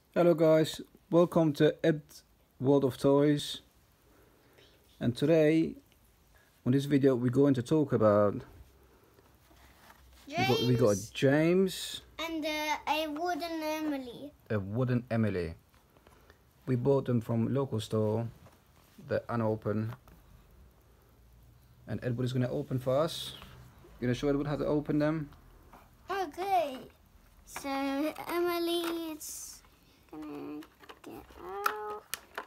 Hello guys, welcome to Ed World of Toys, and today on this video we're going to talk about we got James and a wooden Emily. A wooden Emily. We bought them from local store. They're unopened, and Edward is going to open for us. You're going to show Edward how to open them? Okay, so Emily, it's gonna get out,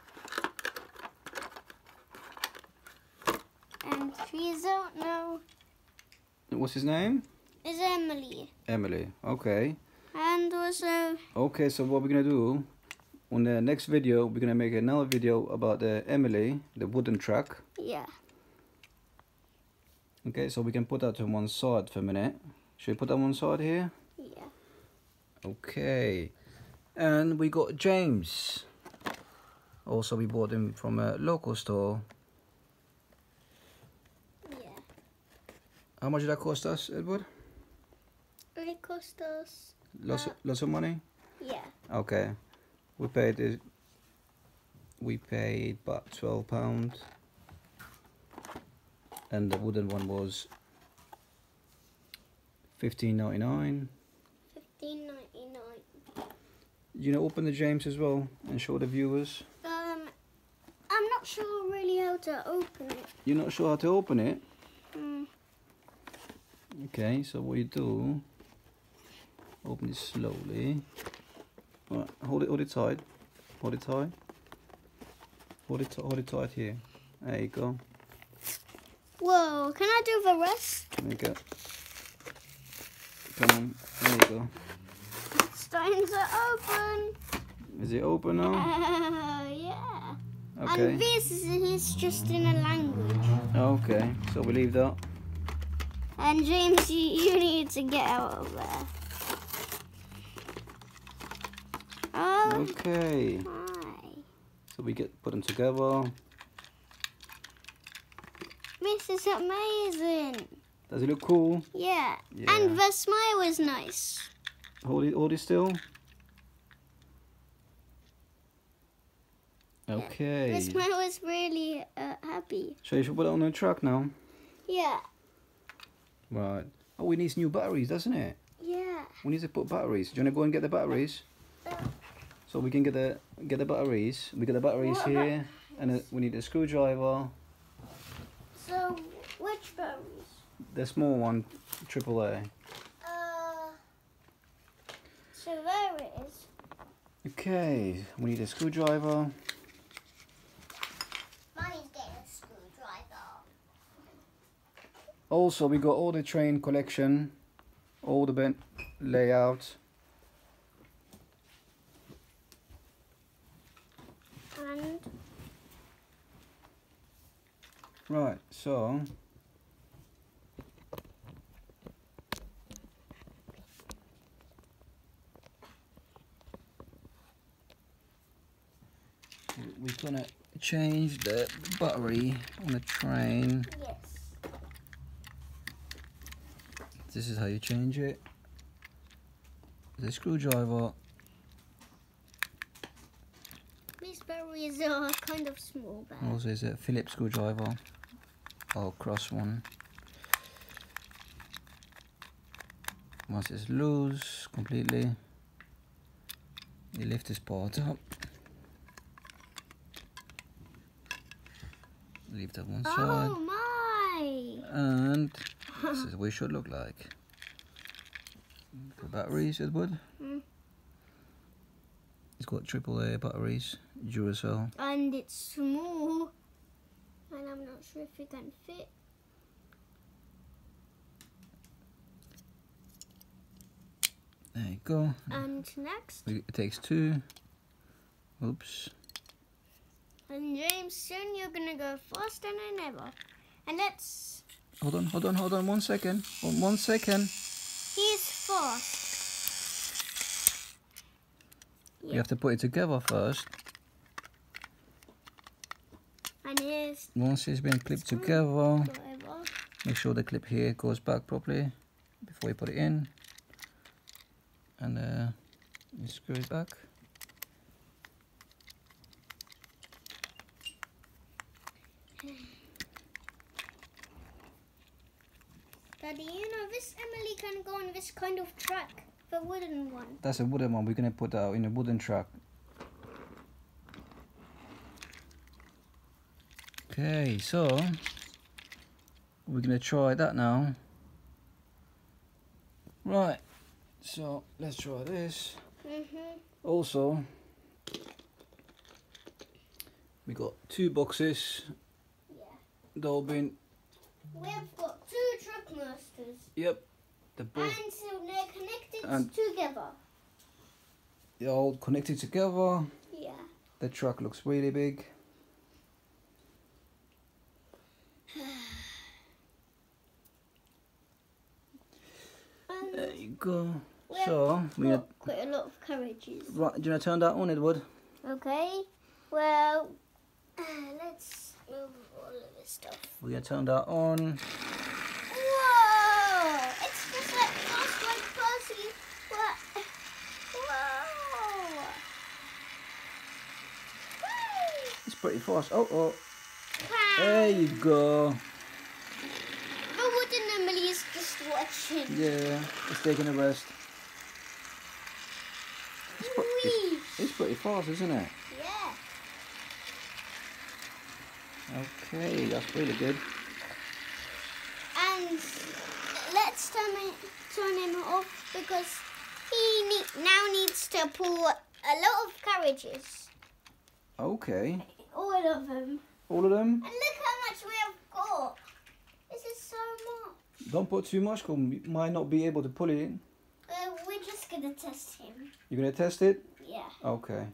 and she don't know. What's his name? Is Emily. Emily, okay. And also, okay, so what we're gonna do on the next video, we're gonna make another video about the Emily, the wooden truck. yeah. Okay, so we can put that to one side for a minute. Should we put that on one side here? Yeah. Okay, and we got James. Also, we bought him from a local store. Yeah. How much did that cost us, Edward? It cost us. Lots of money. Yeah. Okay, we paid about £12, and the wooden one was $15.99. $15.99. You know, open the James as well and show the viewers. I'm not sure really how to open it. You're not sure how to open it? Mm. Okay, so what you do, open it slowly. Right, hold it tight. Hold it tight. Hold it tight here. There you go. Whoa, can I do the rest? There you go. Come on, there you go. It's starting to open. Is it open now? Yeah. Okay. And this is just in a language. Okay, so we leave that. And James, you need to get out of there. Oh, Okay, my. so we put them together. This is amazing. Does it look cool? Yeah. Yeah. And the smile is nice. Hold it still. Okay. The smile is really happy. So you should put it on the truck now. Yeah. Right. Oh, we need new batteries, doesn't it? Yeah. We need to put batteries. Do you want to go and get the batteries? So we can get the batteries. We get the batteries What here, and we need a screwdriver. So, which batteries? The small one, AAA. So there it is. Okay, we need a screwdriver. Mommy's getting a screwdriver. Also, we got all the train collection, all the bent layout. And Right, so we're gonna change the battery on the train. yes. This is how you change it. The screwdriver. These batteries are kind of small, but Also is a Phillips screwdriver, or cross one. Once it's loose completely, you lift this part up. Leave that one side. oh my! And this is what it should look like. The batteries, Edward. It's got AAA batteries, Duracell. And it's small, and I'm not sure if it can fit. There you go. And next, It takes two. Oops. and James, soon you're gonna go faster than ever. And let's. Hold on. 1 second. 1 second. He's fast. You have to put it together first. And here's Once it's been clipped together, whatever. make sure the clip here goes back properly before you put it in. And you screw it back. Daddy, you know, this Emily can go on this kind of track, the wooden one. That's a wooden one. We're going to put that in a wooden track. Okay, so we're going to try that now. Right, so let's try this. Also, we got 2 boxes. Yeah. They'll be. We've got 2 trackmasters. Yep. The both. And so they're connected together. They're all connected together. Yeah. The truck looks really big. There you go. So we had quite a lot of carriages. Right, do you want to turn that on, Edward? Okay. Well, let's move all of this stuff. We're going to turn that on. Whoa! It's just like fast like Percy. What? Whoa! It's pretty fast. Oh. Wow. There you go. The wooden Emily is just watching. Yeah, it's taking a rest. It's pretty fast, isn't it? Yeah. Okay, that's really good. And let's turn him off because he now needs to pull a lot of carriages. Okay. All of them. All of them? And look how much we have got. This is so much. Don't put too much, because we might not be able to pull it in. We're just going to test him. You're going to test it? Yeah. Okay.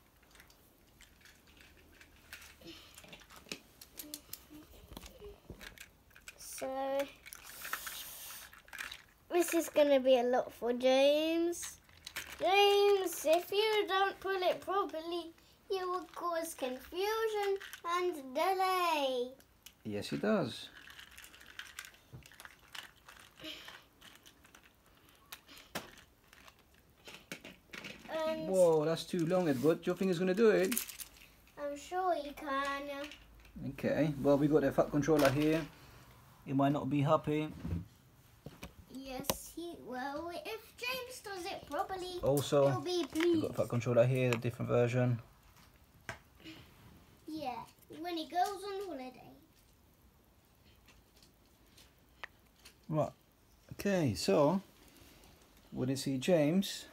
So, this is going to be a lot for James. James, if you don't pull it properly, you will cause confusion and delay. Yes, it does. And Whoa, that's too long, Edward. Do you think it's going to do it? I'm sure he can. Okay, well, we got the fat controller here. He might not be happy. Yes, he will. If James does it properly, Also, he'll be we've pleased. got a fat controller here, a different version. Yeah, when he goes on holiday. Right. Okay, so when you see James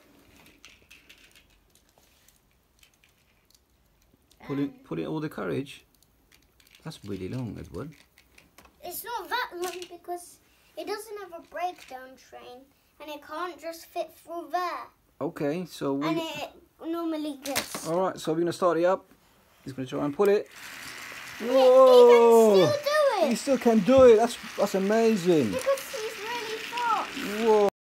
pulling all the carriage, that's really long, Edward. It's not that long because it doesn't have a breakdown train and it can't just fit through there. Okay, so And it normally gets. all right, so we're gonna start it up. He's gonna try and pull it. Whoa! He can still do it. He still can do it. That's amazing. Because he's really fast. Whoa.